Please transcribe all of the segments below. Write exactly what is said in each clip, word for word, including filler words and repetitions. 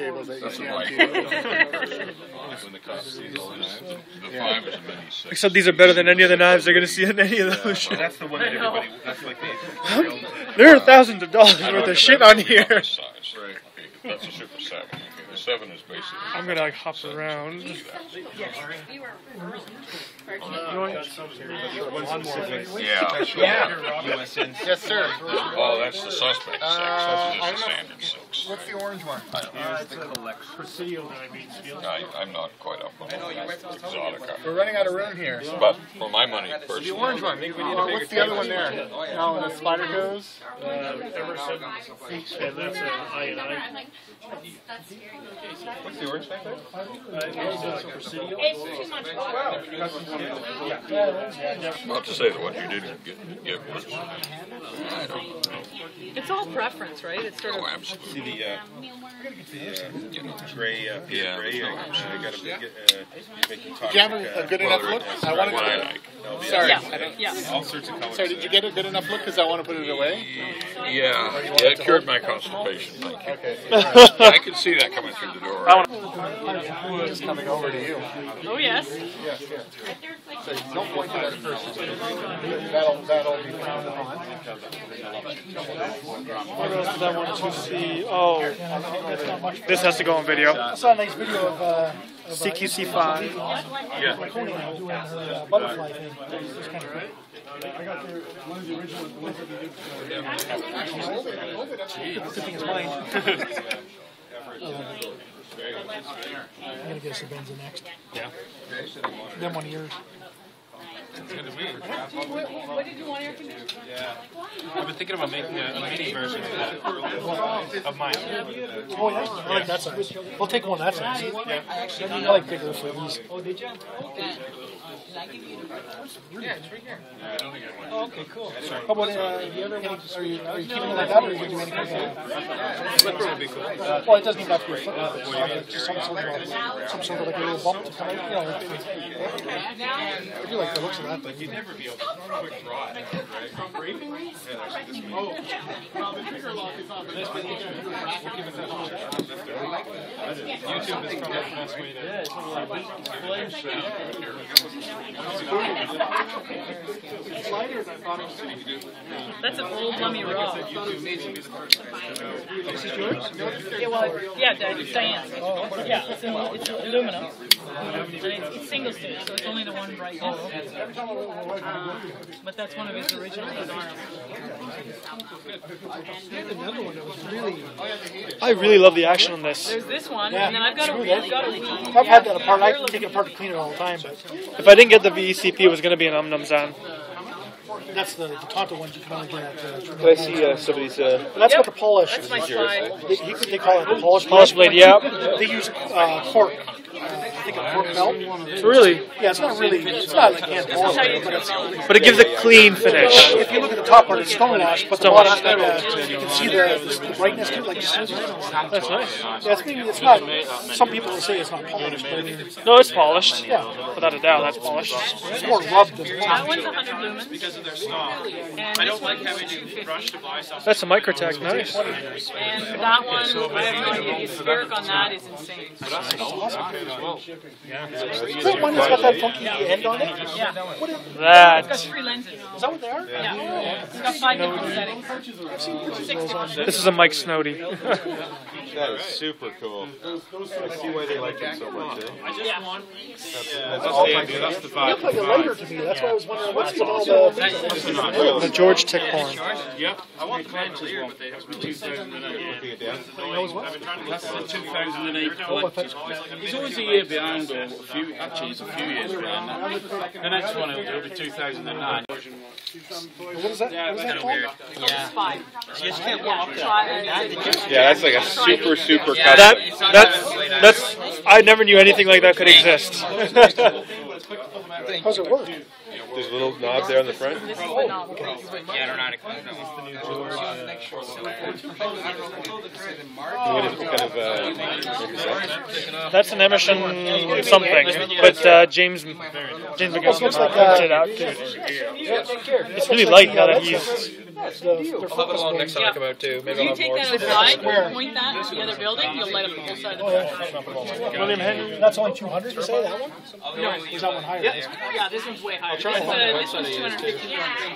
tables that you see on T V. When the cops see all the knives, the five is a mini six. Except these are better than any of the knives they're going to see in any of those. And that's the one that everybody, that's like me. There are thousands of dollars worth of shit on here. Size. Right. Okay, that's a Super seven. Okay, the seven is basically. I'm going to like, hop around. Yeah. Yeah. U S N. Yes, sir. Oh, that's the suspect six. Uh, That's I just don't a know. standard six. What's the orange one? I, I'm not quite up on Exotica. We're running out of room here. But for my money, The personally, orange one. Well, what's the other one there? No, when the spider goes. Emerson, and that's an I and I. what's the orange thing? Not to say that what you didn't get, get was, I don't know. It's all preference, right? It's sort of. Oh, absolutely. See the, uh, the uh, gray, uh, Peter Yeah. Gray, uh, I got a big, uh, making Do you have a, a good enough look? I want What I to. like. Sorry. Yeah, yeah. all sorts of colors. Sorry, did you get a good enough look? Because I want to put it away. Yeah, yeah, it cured my constipation. Thank you. Okay. I could see that coming through the door. It's coming over to you. Oh, yes. Yes, yes. So don't point to that first. That'll, that'll be frowned upon. What else did I want to see? Oh, this has to go on video. I saw a nice video of, uh, of C Q C five. Yeah. doing her uh, butterfly thing. It was kind of great. Good thing it's mine. I'm going to get us a Benza next. Yeah. Then one of yours. What did you want air conditioning? I've been thinking about making a, a mini version of mine. Oh, yeah? I like that size. We'll take one that size. Yeah. I like bigger for these. Oh, did you? Yeah, it's right here. Oh, okay, cool. How about uh, the other one? Are you, are you keeping it like that, or are you going to do any kind of... Flipper would be cool. Well, it doesn't even have to be a flipper. It's like just some sort of, some sort of like a little bump to come out. You know, I do like the looks of that thing. You'd never be able to quick draw it, right? YouTube is probably the best way That's an old mummy raw. This is yours? Yeah, well, yeah, Diane's. Yeah, it's, in, it's aluminum. And it's, it's single stage, so it's only the one brightness. Uh, but that's one of his original designs. I really love the action on this. There's this one, Yeah. and then I've got a, I've got a Wii. I've had that apart. I take it apart to clean it all the time, but If I didn't get the V E C P, it was going to be an Um Num Zan. that's the, the Tonto ones you can only get at uh, Can I see uh, somebody's... Uh, But that's Yep. what the polish That's is. my slide. They, he, they call it the polish. Polish blade, yeah. They use uh, cork. Uh, I think a cork melt. Really? Yeah, it's not really, it's not like hand This is how polish, you but it's, do But it gives a clean finish. if you look at the top part, it's stone wash, but the Stone bottom, wash. like, uh, you can see the, the brightness to it, like just, That's nice. yeah, it's, maybe, it's not, some people will say it's not polished, but I mean, it's, No, it's polished. yeah, Without a doubt, that's polished. it's more rubbed than That polished. one's one hundred lumens. because of their stock. And I this don't like one's having two to fifty. rush to buy something. That's a Microtech, nice. And that one, I have no idea. The spheric on that is insane. Is that one that's got that funky end on it? Yeah. What is, It's got That. three lenses. is that what they are? Yeah. It's got five different settings. Six different This is a Mike Snowdy. that is super cool. I see why they like it so much. Eh? Yeah. That's the idea. That's the It vibe. looked like a lighter to me. That's why I was wondering what's in all the... The George Tickhorn. Yep. I want clamps as well, but they have to be two thousand eight. That's the two thousand eight collection. He's always a year behind, or a few, actually he's a few years behind that. The next one will be two thousand nine. What is that? What is that called? Yeah. Five. Yeah. Yeah, that's like a super, super That, custom. that's, that's, I never knew anything like that could exist. How's it work? There's a little knob there on the front. This is the knob. What, is, what kind of uh, what is that? That's an Emerson something, but uh, James James Almost looks like, McGovern uh, printed it out. It's really light now that he's That's the, their I'll have it focus along group. next time I come out too. Maybe If you I'll take have more. that outside Where? and point that to the other building, you'll light up the whole side of the Oh, building. yeah. William Henry. That's only two hundred, you say, that one? No, Or is that one higher? yeah, yeah, this one's way higher. This, uh, this one's two hundred fifty.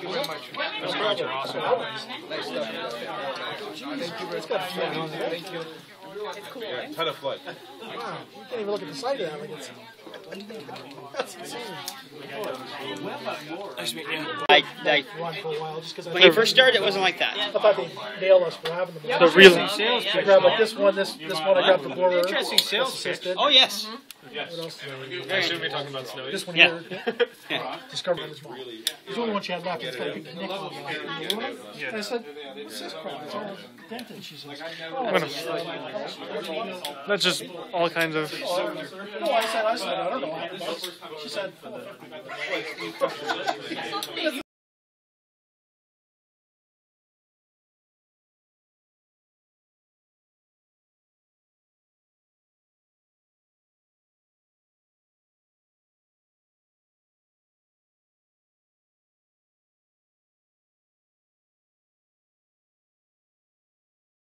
It's got a few on it. Thank you. It's cool. Yeah, ton of flood. Wow, you can't even look at the side of that like it's... That's insane. Nice to meet you. Like, like Run for a while just because I when you first started, it wasn't like that. I thought they nailed us for having them. The real. I grabbed like this one, this this one I grabbed the borer. Interesting sales assisted. Oh yes. What else? did I assume you're talking about Snowy. This one Yeah. here. Discovered this one. It's the only one she had left. It's got a big nick on it. And I said, what's this crap? It's all dented. She says, oh, That's just all kinds of. no, I said, I said, I don't know. She said,